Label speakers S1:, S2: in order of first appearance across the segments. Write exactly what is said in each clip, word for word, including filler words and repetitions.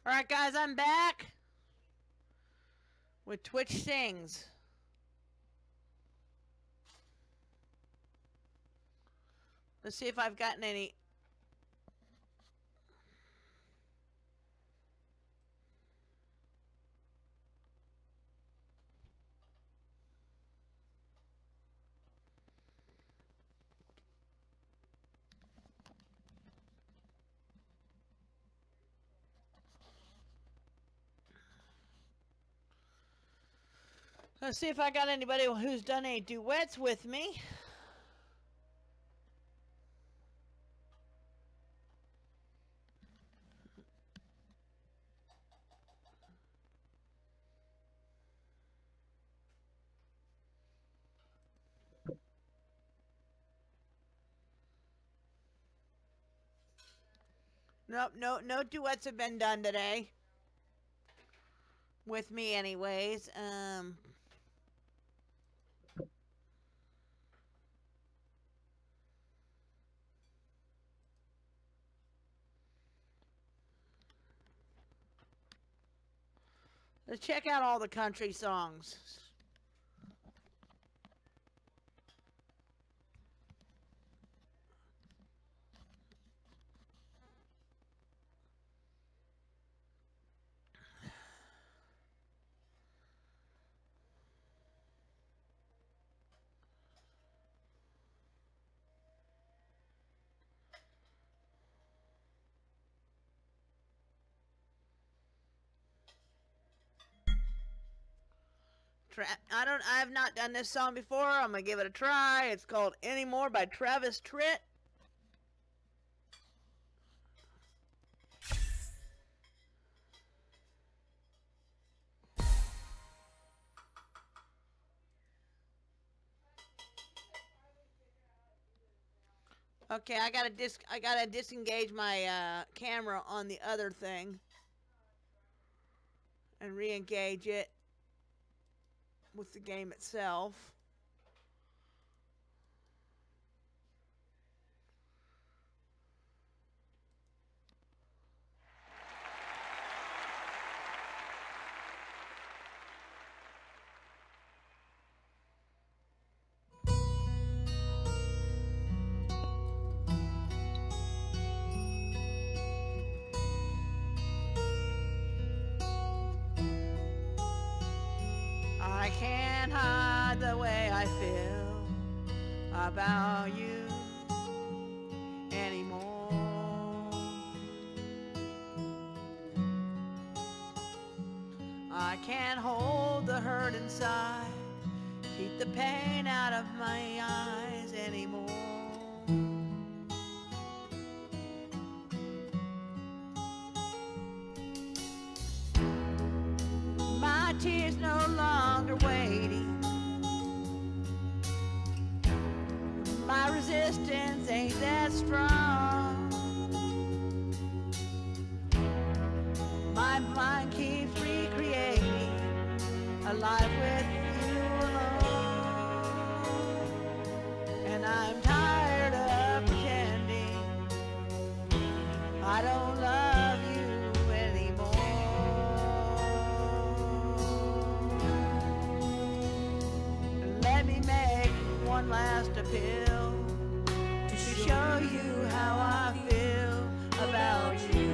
S1: Alright guys, I'm back with Twitch Sings. Let's see if I've gotten any. Let's see if I got anybody who's done any duets with me. Nope, no, no duets have been done today. With me anyways. Um... Let's check out all the country songs. Tra I don't. I have not done this song before. I'm gonna give it a try. It's called "Anymore" by Travis Tritt. Okay, I gotta dis. I gotta disengage my uh, camera on the other thing and re-engage it with the game itself. I can't hide the way I feel about you anymore. I can't hold the hurt inside, keep the pain out of my eyes anymore. My tears no longer waiting. My resistance ain't that strong. My mind keeps recreating a life with you alone. And I'm tired of pretending I don't love you anymore. Let me make one last appeal to show you how I feel about you.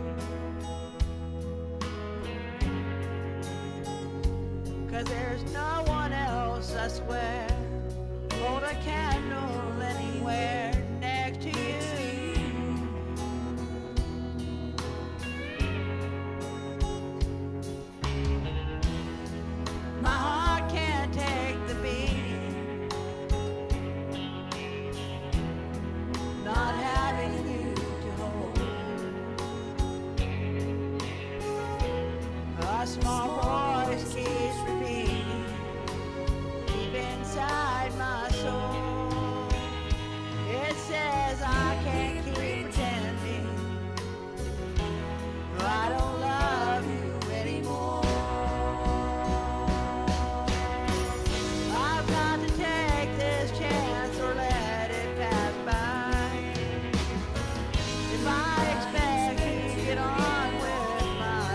S1: Cause there's no one else, I swear, hold a candle anywhere next to you. My heart can't take the beating, not having you to hold. A small voice keeps repeating deep inside my soul. It says I can't keep pretending I don't love you anymore. I've got to take this chance or let it pass by. If I expect you to get on with my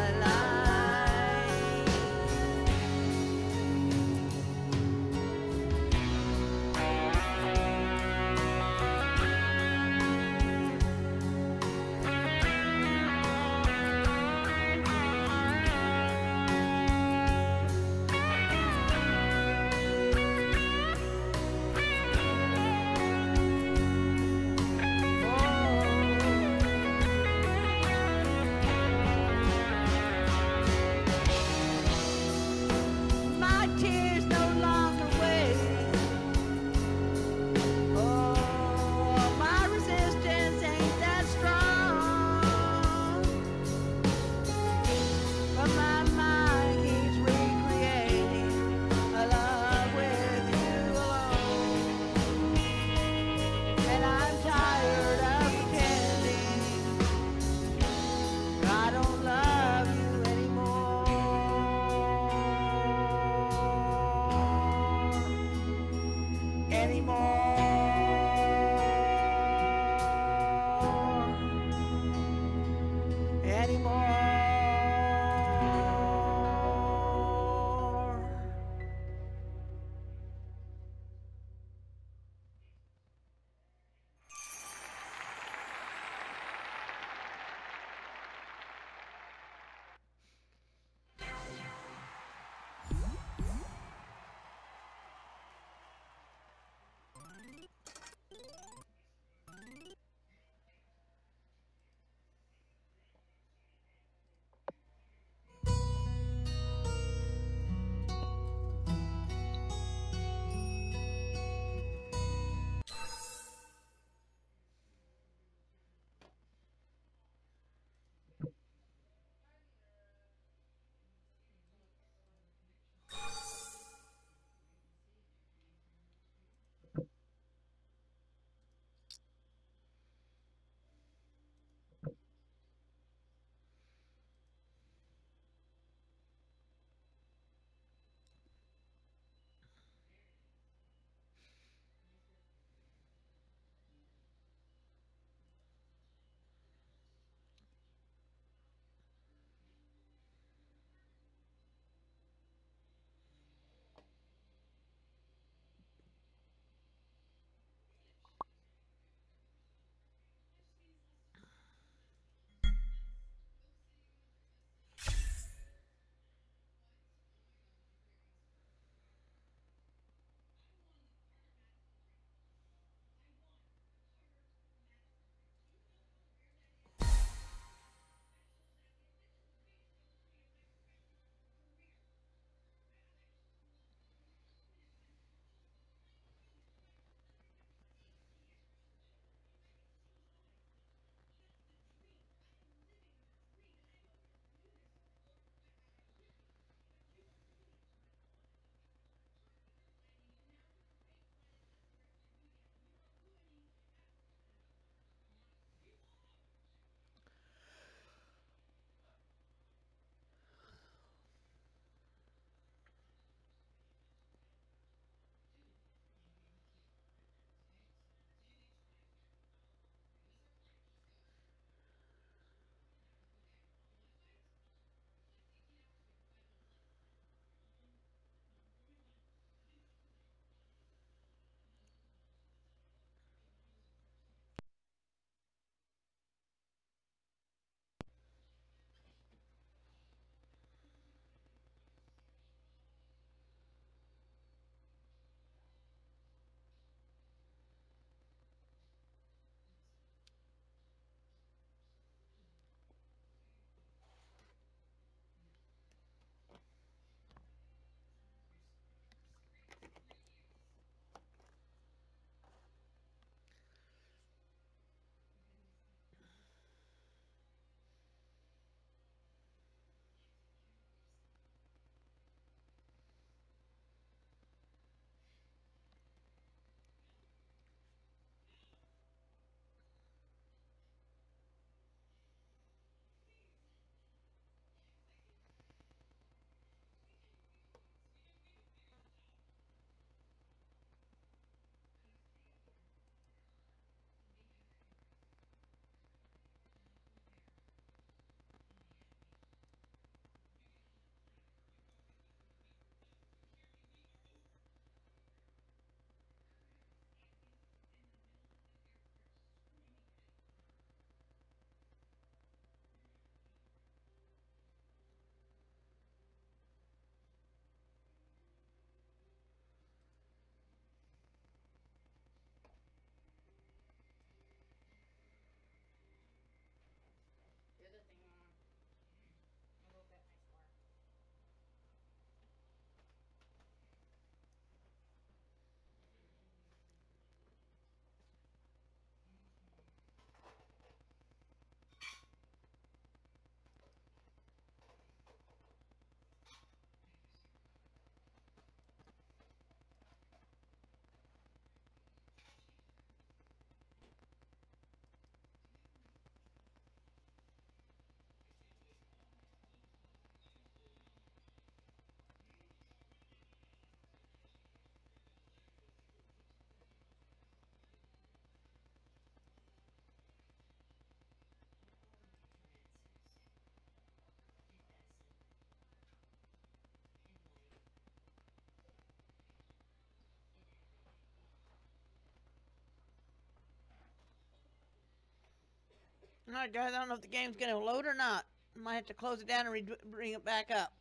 S1: Alright guys, I don't know if the game's gonna load or not. I might have to close it down and re bring it back up.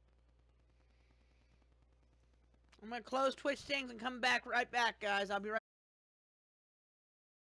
S1: I'm gonna close Twitch things and come back right back, guys. I'll be right